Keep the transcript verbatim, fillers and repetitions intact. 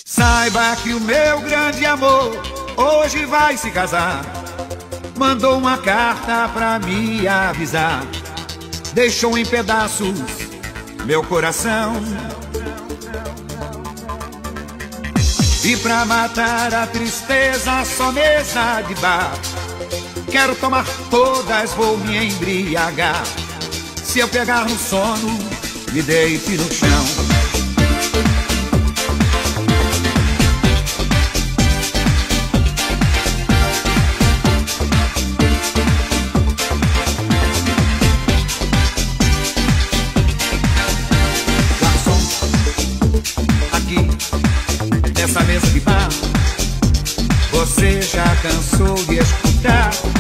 Saiba que o meu grande amor hoje vai se casar. Mandou uma carta pra me avisar. Deixou em pedaços meu coração. E pra matar a tristeza só mesa de bar. Quero tomar todas, vou me embriagar. Se eu pegar no sono, me deite no chão. Nessa mesa de bar, você já cansou de escutar